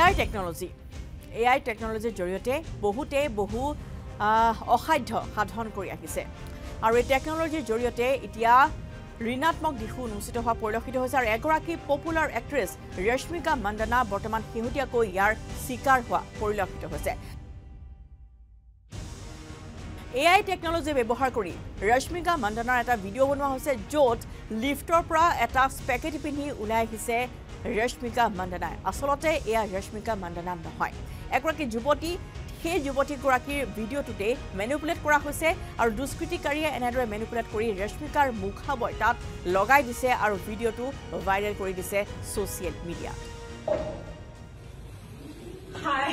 AI টেকনলজিৰ জৰিয়তে বহুতে বহু অসাধ্য সাধন কৰি আহিছে আৰু এই টেকনলজিৰ জৰিয়তে এতিয়া ঋণাত্মক দিশো উন্মোচিত হোৱা পৰিলক্ষিত হৈছে আৰু এগৰাকী পপুলাৰ এক্ট্ৰেছ ৰশ্মিকা মন্দানা বৰ্তমান শেহতীয়াকৈ ইয়াৰ চিকাৰ হোৱা পৰিলক্ষিত হৈছে AI টেকনলজি ব্যৱহাৰ কৰি ৰশ্মিকা মন্দানাৰ এটা ভিডিঅ' বনোৱা হৈছে য'ত লিফ্টৰ পৰা এটা স্পেকেটি পিন্ধি ওলাই আহিছে ৰশ্মিকা মন্দানাই আসলতে এয়া ৰশ্মিকা মন্দানা নহয় এগৰাকী যুৱতী সেই যুৱতীগৰাকীৰ ভিডিঅ'টোতে মেনিপুলেট কৰা হৈছে আৰু দুষ্কৃতিকাৰীয়ে এনেদৰে মেনিপুলেট কৰি ৰশ্মিকাৰ মুখাৱয় তাত লগাই দিছে আৰু ভিডিঅ'টো ভাইৰেল কৰি দিছে ছ'চিয়েল মিডিয়াত Hi.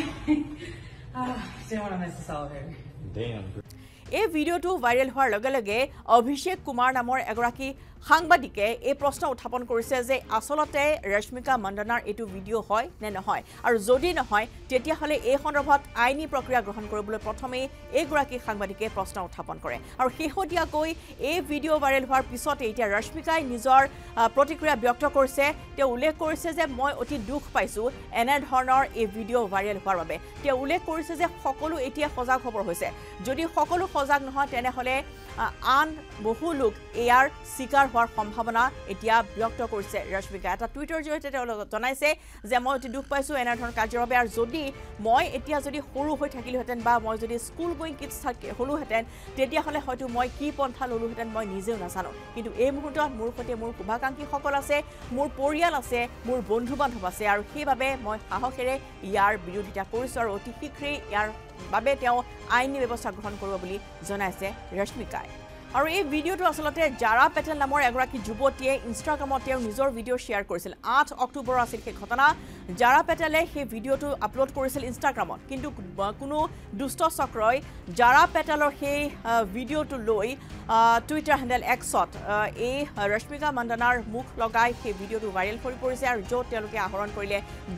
Didn't want to miss this all here. Damn. এই ভিডিঅ'টো ভাইৰেল হোৱাৰ লগে লগে অভিষেক কুমাৰ নামৰ এগৰাকী সাংবাদিকে এই প্ৰশ্ন উত্থাপন কৰিছে যে আসলতে ৰশ্মিকা মন্দানাৰ এইটো ভিডিঅ' হয় নে নহয় আৰু যদি নহয় তেতিয়াহ'লে এই সন্দৰ্ভত আইনী প্ৰক্ৰিয়া গ্ৰহণ কৰিবলৈ প্ৰথমে এইগৰাকী সাংবাদিকে প্ৰশ্ন উত্থাপন কৰে আৰু শেহতীয়াকৈ এই ভিডিঅ' ভাইৰেল হোৱাৰ পিছতে এতিয়া ৰশ্মিকাই নিজৰ প্ৰতিক্ৰিয়া ব্যক্ত কৰিছে তেওঁ উল্লেখ কৰিছে যে মই অতি দুখ পাইছোঁ এনেধৰণৰ এই ভিডিঅ' ভাইৰেল হোৱাৰ বাবে তেওঁ উল্লেখ কৰিছে যে সকলো এতিয়া সজাগ খবৰ হৈছে যদি সকলো সজাগ নহয় তেনেহ'লে আন বহু লোক ইয়াৰ চিকাৰ হোৱাৰ সম্ভাৱনা এতিয়া ব্যক্ত কৰিছে ৰশ্মিকা এটা টুইটাৰ জৰিয়তে তেওঁ জনাইছে যে মই অতি দুখ পাইছোঁ এনেধৰণৰ কাৰ্যৰ বাবে আৰু যদি মই এতিয়া যদি সৰু হৈ থাকিলোহেঁতেন বা মই যদি স্কুল গোয়িং কিডছ হ'লোহেঁতেন তেতিয়াহ'লে হয়তো মই কি পন্থা ল'লোহেঁতেন মই নিজেও নাজানো কিন্তু এই মুহূৰ্তত মোৰ সৈতে মোৰ শুভাকাংক্ষীসকল আছে মোৰ পৰিয়াল আছে মোৰ বন্ধু বান্ধৱ আছে আৰু সেইবাবে মই সাহসেৰে ইয়াৰ বিৰোধিতা কৰিছোঁ আৰু অতি শীঘ্ৰেই ইয়াৰ বাবে তেওঁ আইনী ব্যৱস্থা গ্ৰহণ কৰিব বুলি জনাইছে ৰশ্মিকাই আৰু এই ভিডিঅ'টো আসলতে জাৰা পেটেল নামৰ এগৰাকী যুৱতীয়ে ইনষ্টাগ্ৰামত তেওঁ নিজৰ ভিডিঅ' শ্বেয়াৰ কৰিছিল 8 অক্টোবৰ আছিল সেই ঘটনা জাৰা পেটেলে সেই ভিডিঅ'টো আপলোড কৰিছিল ইনষ্টাগ্ৰামত কিন্তু কোনো দুষ্ট চক্ৰই জাৰা পেটেলৰ সেই ভিডিঅ'টো লৈ টুইটাৰ হেণ্ডেল এক্সত এই ৰশ্মিকা মন্দানাৰ মুখ লগাই সেই ভিডিঅ'টো ভাইৰেল কৰি পৰিছে আৰু য'ত তেওঁলোকে আহৰণ কৰিলে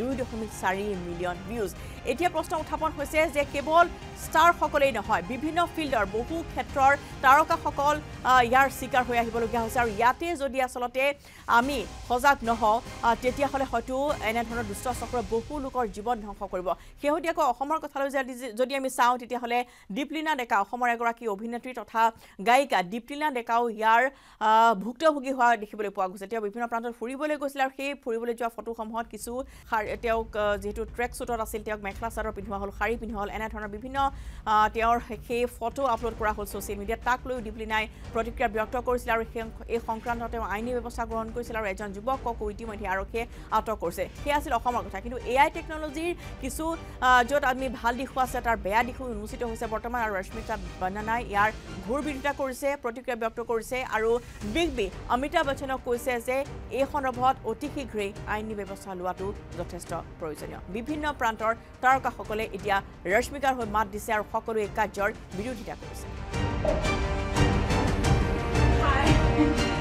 2.4 মিলিয়ন ভিউজ এতিয়া প্ৰশ্ন উত্থাপন হৈছে যে কেৱল ষ্টাৰসকলেই নহয় বিভিন্ন ফিল্ডৰ বহু ক্ষেত্ৰৰ তাৰকাসকল ইয়াৰ চিকাৰ হৈ আহিবলগীয়া হৈছে আৰু ইয়াতে যদি আসলতে আমি সজাগ নহওঁ তেতিয়াহ'লে হয়তো এনেধৰণৰ দুষ্ট চক্ৰই বহু লোকৰ জীৱন ধ্বংস কৰিব শেহতীয়াকৈ অসমৰ কথালৈ যদি আমি চাওঁ তেতিয়াহ'লে দীপলিনা ডেকা অসমৰ এগৰাকী অভিনেত্ৰী তথা গায়িকা দীপলিনা ডেকাও ইয়াৰ ভুক্তভোগী হোৱা দেখিবলৈ পোৱা গৈছে তেওঁ বিভিন্ন প্ৰান্তত ফুৰিবলৈ গৈছিল আৰু সেই ফুৰিবলৈ যোৱা ফটোসমূহত কিছু তেওঁক যিহেতু ট্ৰেক শ্বুটত আছিল তেওঁক মেখেলা চাদৰ পিন্ধোৱা হ'ল শাৰী পিন্ধোৱা হ'ল এনেধৰণৰ বিভিন্ন তেওঁৰ সেই ফটো আপলোড কৰা হ'ল ছ'চিয়েল মিডিয়াত তাক লৈ দীপলিনাই প্ৰতিক্ৰিয়া ব্যক্ত কৰিছিল আৰু এই সংক্ৰান্তত তেওঁ আইনী ব্যৱস্থা গ্ৰহণ কৰিছিল আৰু এজন যুৱককো ইতিমধ্যে আৰক্ষীয়ে আটক কৰিছে সেয়া আছিল অসমৰ কথা কিন্তু AI টেকনলজিৰ কিছু য'ত আমি ভাল দিশো আছে তাৰ বেয়া দিশো উন্মোচিত হৈছে বৰ্তমান আৰু ৰশ্মিকা মন্দানাই ইয়াৰ ঘূৰ বিৰোধিতা কৰিছে প্ৰতিক্ৰিয়া ব্যক্ত কৰিছে আৰু বিগ বি অমিতাভ বচ্চনক কৈছে যে এই সন্দৰ্ভত অতি শীঘ্ৰেই আইনী ব্যৱস্থা লোৱাটো যথেষ্ট প্ৰয়োজনীয় বিভিন্ন প্ৰান্তৰ তাৰকাসকলে এতিয়া ৰশ্মিকাৰ হৈ মাত দিছে আৰু সকলোৱে এই কাৰ্যৰ বিৰোধিতা কৰিছে Hi.